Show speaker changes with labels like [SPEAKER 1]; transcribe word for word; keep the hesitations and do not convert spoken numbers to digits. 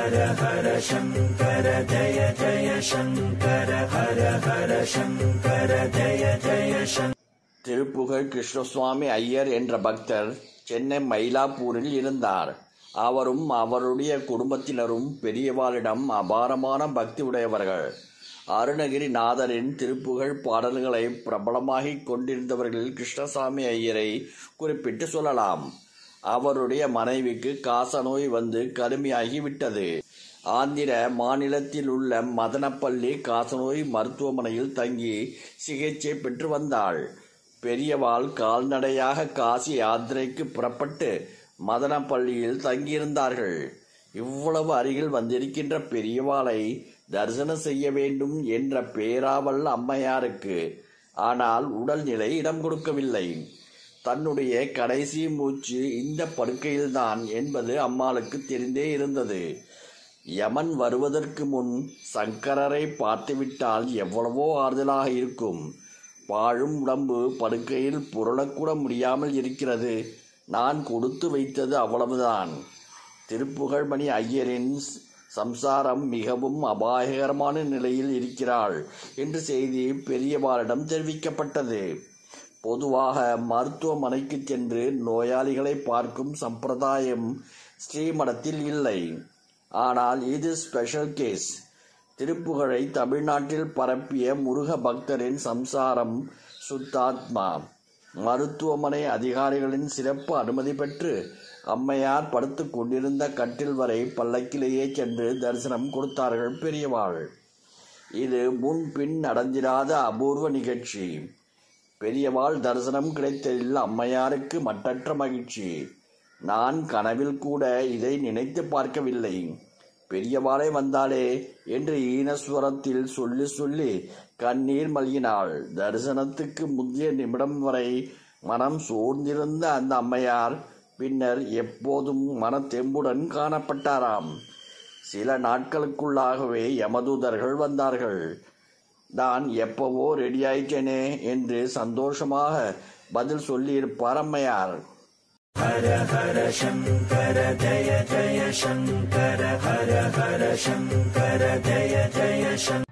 [SPEAKER 1] ஹர ஹர சங்கர ஜய ஜய சங்கர ஹர ஹர சங்கர ஜய ஜய சங்கர.
[SPEAKER 2] திருப்புகழ் கிருஷ்ணசுவாமி ஐயர் என்ற பக்தர் சென்னை மயிலாப்பூரில் இருந்தார். அவரும் அவருடைய குடும்பத்தினரும் பெரியவாளிடம் அபாரமான பக்தி உடையவர்கள். அருணகிரிநாதரின் திருப்புகழ் பாடல்களை பிரபலமாகிக் கொண்டிருந்தவர்களில் கிருஷ்ணசாமி ஐயரை குறிப்பிட்டு சொல்லலாம். அவருடைய மனைவிக்கு காசநோய் வந்து கடுமையாகிவிட்டது. ஆந்திர மாநிலத்தில் உள்ள மதனப்பள்ளி காசநோய் மருத்துவமனையில் தங்கி சிகிச்சை பெற்று வந்தாள். பெரியவாள் கால்நடையாக காசி யாத்திரைக்கு புறப்பட்டு மதனப்பள்ளியில் தங்கியிருந்தார்கள். இவ்வளவு அருகில் வந்திருக்கின்ற பெரியவாளை தரிசனம் செய்ய வேண்டும் என்ற பேராவல் அம்மையாருக்கு. ஆனால் உடல்நிலை இடம் கொடுக்கவில்லை. தன்னுடைய கடைசி மூச்சு இந்த படுக்கையில்தான் என்பது அம்மாளுக்கு தெரிந்தே இருந்தது. யமன் வருவதற்கு முன் சங்கரரை பார்த்துவிட்டால் எவ்வளவோ ஆறுதலாக இருக்கும். வாழும் உடம்பு படுக்கையில் புரளக்கூட முடியாமல் இருக்கிறது. நான் கொடுத்து வைத்தது அவ்வளவுதான். திருப்புகழ்மணி ஐயரின் சம்சாரம் மிகவும் அபாயகரமான நிலையில் இருக்கிறாள் என்று செய்தி பெரியவாளிடம் தெரிவிக்கப்பட்டது. பொதுவாக மருத்துவமனைக்கு சென்று நோயாளிகளை பார்க்கும் சம்பிரதாயம் ஸ்ரீமடத்தில் இல்லை. ஆனால் இது ஸ்பெஷல் கேஸ். திருப்புகழை தமிழ்நாட்டில் பரப்பிய முருக பக்தரின் சம்சாரம் சுத்தாத்மா. மருத்துவமனை அதிகாரிகளின் சிறப்பு அனுமதி பெற்று அம்மையார் படுத்து கொண்டிருந்த கட்டில் வரை பல்லக்கிலேயே சென்று தரிசனம் கொடுத்தார்கள் பெரியவாள். இது முன்பின் நடந்திராத அபூர்வ நிகழ்ச்சி. பெரியவாள் தரிசனம் கிடைத்ததில் அம்மையாருக்கு மட்டற்ற மகிழ்ச்சி. நான் கனவில் கூட இதை நினைத்து பார்க்கவில்லை. பெரியவாளே வந்தாளே என்று ஈனஸ்வரத்தில் சொல்லி சொல்லி கண்ணீர் மல்கினாள். தரிசனத்துக்கு முந்தைய நிமிடம் வரை மனம் சோர்ந்திருந்த அந்த அம்மையார் பின்னர் எப்போதும் மனத்தெம்புடன் காணப்பட்டாராம். சில நாட்களுக்குள்ளாகவே யமதூதர்கள் வந்தார்கள். நான் எப்பவோ ரெடியாயிட்டேனே என்று சந்தோஷமாக பதில் சொல்லியிருப்பார் அம்மையார்.
[SPEAKER 1] ஹர ஹர சங்கர ஜய ஜய சங்கர ஹர ஹர சங்கர ஜய ஜய சங்கர.